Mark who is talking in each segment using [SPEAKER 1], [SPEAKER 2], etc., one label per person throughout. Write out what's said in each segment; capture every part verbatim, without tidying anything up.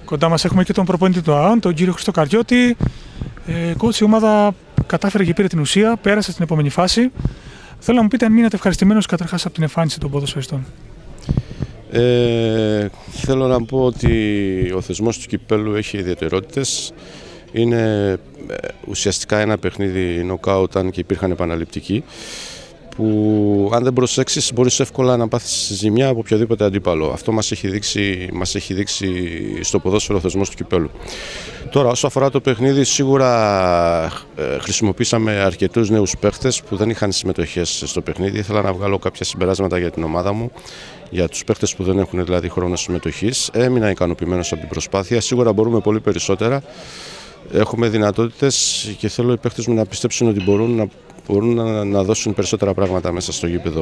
[SPEAKER 1] Κοντά μας έχουμε και τον προπονητή του ΑΑΝ, τον κύριο Χρήστο Καριώτη. Ε, Coach, η ομάδα κατάφερε και πήρε την ουσία, πέρασε στην επόμενη φάση. Θέλω να μου πείτε αν μείνατε ευχαριστημένος καταρχάς από την εμφάνιση των ποδοσφαιριστών.
[SPEAKER 2] Ε, θέλω να πω ότι ο θεσμός του κυπέλλου έχει ιδιαιτερότητες. Είναι ουσιαστικά ένα παιχνίδι νοκάουτ, αν και υπήρχαν επαναληπτικοί, που αν δεν προσέξεις μπορείς εύκολα να πάθεις ζημιά από οποιοδήποτε αντίπαλο. Αυτό μας έχει δείξει, μας έχει δείξει στο ποδόσφαιρο ο θεσμός του κυπέλλου. Τώρα, όσο αφορά το παιχνίδι, σίγουρα χρησιμοποίησαμε αρκετούς νέους παίχτες που δεν είχαν συμμετοχές στο παιχνίδι. Ήθελα να βγάλω κάποια συμπεράσματα για την ομάδα μου, για τους παίχτες που δεν έχουν δηλαδή χρόνο συμμετοχής. Έμεινα ικανοποιημένος από την προσπάθεια. Σίγουρα μπορούμε πολύ περισσότερα. Έχουμε δυνατότητες και θέλω οι παίχτες μου να πιστέψουν ότι μπορούν να, μπορούν να, να δώσουν περισσότερα πράγματα μέσα στο γήπεδο.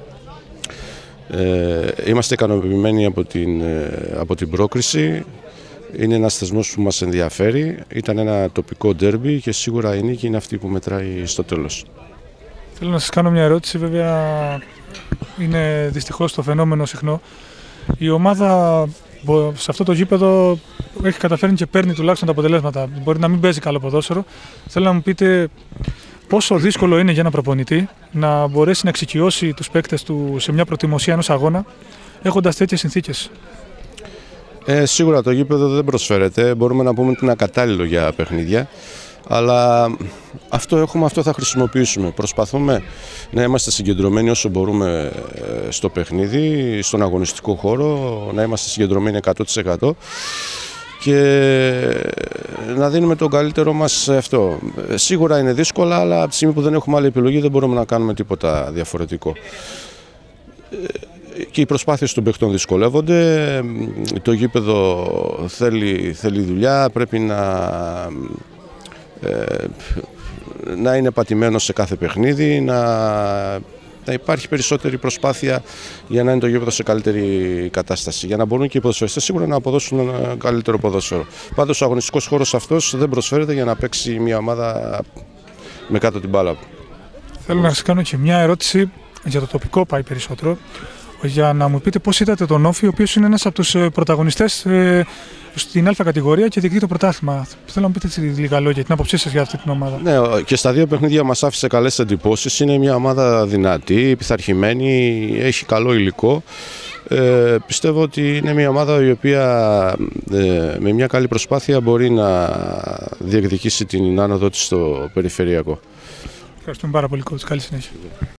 [SPEAKER 2] Ε, είμαστε ικανοποιημένοι από την, από την πρόκριση. Είναι ένας θεσμός που μας ενδιαφέρει. Ήταν ένα τοπικό ντέρμπι και σίγουρα η νίκη είναι αυτή που μετράει στο τέλος.
[SPEAKER 1] Θέλω να σας κάνω μια ερώτηση, βέβαια είναι δυστυχώς το φαινόμενο συχνό. Η ομάδα σε αυτό το γήπεδο έχει καταφέρει και παίρνει τουλάχιστον τα αποτελέσματα. Μπορεί να μην παίζει καλό ποδόσφαιρο. Θέλω να μου πείτε πόσο δύσκολο είναι για ένα προπονητή να μπορέσει να εξοικειώσει τους παίκτες του σε μια προτιμωσία ενός αγώνα έχοντας τέτοιες συνθήκες.
[SPEAKER 2] Ε, σίγουρα το γήπεδο δεν προσφέρεται. Μπορούμε να πούμε ότι είναι ακατάλληλο για παιχνίδια. Αλλά αυτό έχουμε, αυτό θα χρησιμοποιήσουμε. Προσπαθούμε να είμαστε συγκεντρωμένοι όσο μπορούμε στο παιχνίδι, στον αγωνιστικό χώρο, να είμαστε συγκεντρωμένοι εκατό τοις εκατό και να δίνουμε τον καλύτερό μας σε αυτό. Σίγουρα είναι δύσκολα, αλλά από τη στιγμή που δεν έχουμε άλλη επιλογή δεν μπορούμε να κάνουμε τίποτα διαφορετικό. Και οι προσπάθειες των παιχτών δυσκολεύονται, το γήπεδο θέλει, θέλει δουλειά, πρέπει να... να είναι πατημένο σε κάθε παιχνίδι, να, να υπάρχει περισσότερη προσπάθεια για να είναι το γήπεδο σε καλύτερη κατάσταση. Για να μπορούν και οι ποδοσφαιριστές σίγουρα να αποδώσουν ένα καλύτερο ποδόσφαιρο. Πάντως ο αγωνιστικός χώρος αυτός δεν προσφέρεται για να παίξει μια ομάδα με κάτω την μπάλα.
[SPEAKER 1] Θέλω να σας κάνω και μια ερώτηση για το τοπικό, πάει περισσότερο. Για να μου πείτε πώς είδατε τον Όφη, ο οποίος είναι ένας από τους πρωταγωνιστές στην Α κατηγορία και διεκδικεί το πρωτάθλημα. Θέλω να μου πείτε λίγα λόγια, την άποψή σας για αυτή την ομάδα.
[SPEAKER 2] Ναι, και στα δύο παιχνίδια μας άφησε καλές εντυπώσεις. Είναι μια ομάδα δυνατή, πειθαρχημένη, έχει καλό υλικό. Ε, πιστεύω ότι είναι μια ομάδα η οποία ε, με μια καλή προσπάθεια μπορεί να διεκδικήσει την άνοδο της στο περιφερειακό.
[SPEAKER 1] Ευχαριστούμε πάρα πολύ, coach. Καλή συνέχεια.